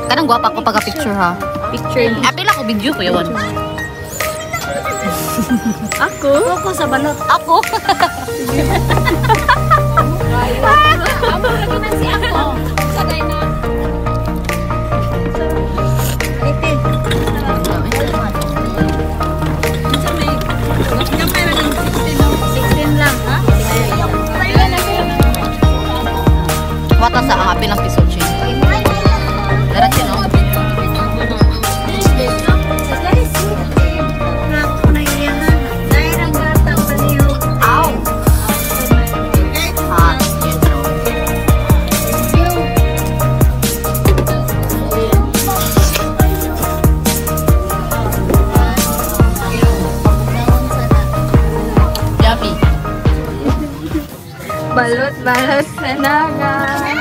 Kanang guwapa ko pagka-picture ha. Picture. Apil ako video ko yawan. Ako? Ako sa balot. Ako. Amo lagi man si ako. Sagay na. Ite. Gamay ra ng 16 lang, ha? Wata sa ang apil ang piso chain. Diretso no. Balot sa Naga.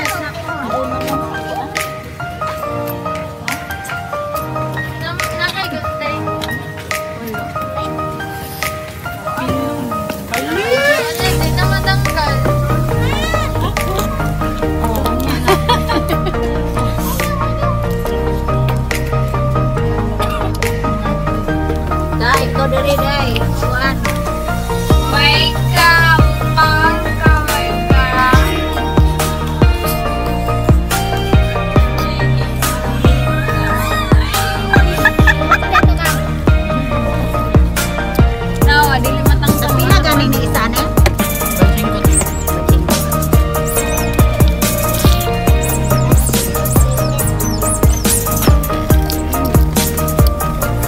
Dai, kau dari dai. Kuan. Baik gampang.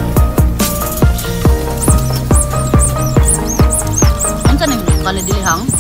Kali dilihang.